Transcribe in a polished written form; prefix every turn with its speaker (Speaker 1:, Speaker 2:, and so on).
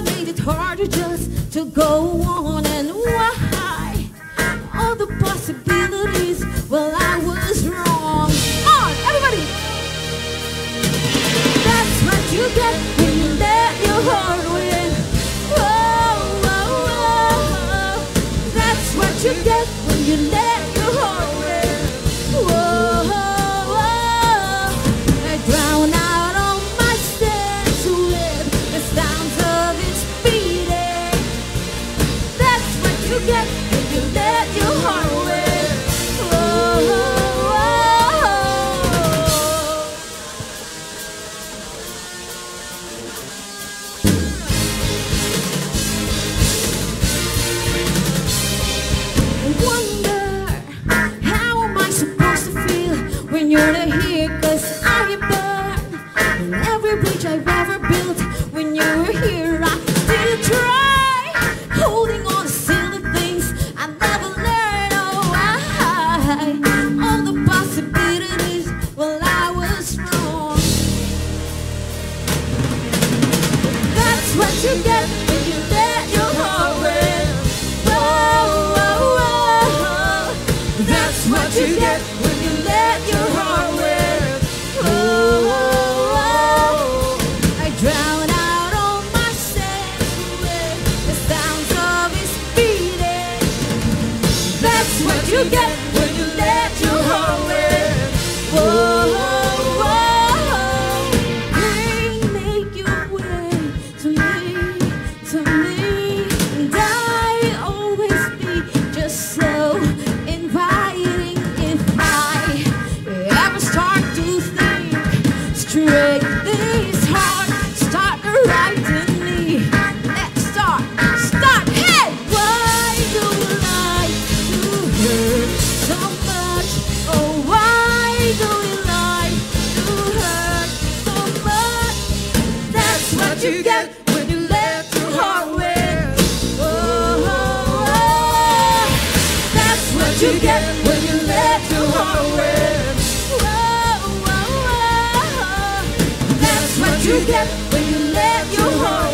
Speaker 1: made it harder just to go on, and why? All the possibilities, well, I was wrong. On, everybody! That's what you get when you let your heart win. Whoa, whoa, whoa. That's what you get when you let your heart win. Whoa, whoa. I drown out all my sense with the sounds of its beating. That's what you get when you let your heart win. Whoa, whoa. When you're not here, 'cause I am burned. And every bridge I've ever built, when you were here, I still try. Holding on to silly things I never learned. Oh, why? All the possibilities, well, I was wrong. That's what you get when you let your heart win. Whoa, whoa, whoa. That's what you get when you let your heart win. Oh, oh, oh. I drown out all my senses with the sounds of its beating. That's what you get when you let your heart win. Oh, oh, oh. Bring, make your way to me, and I always be just so inviting. If I ever start to think straight, this heart start writing me. Let's start. Hey! Why do you like to hurt so much? Oh, why do you like to hurt so much? That's what you get when you let your heart win. Oh, oh, oh. That's what you get when you let your heart win. Whoa, whoa, whoa. That's what you get when you let your heart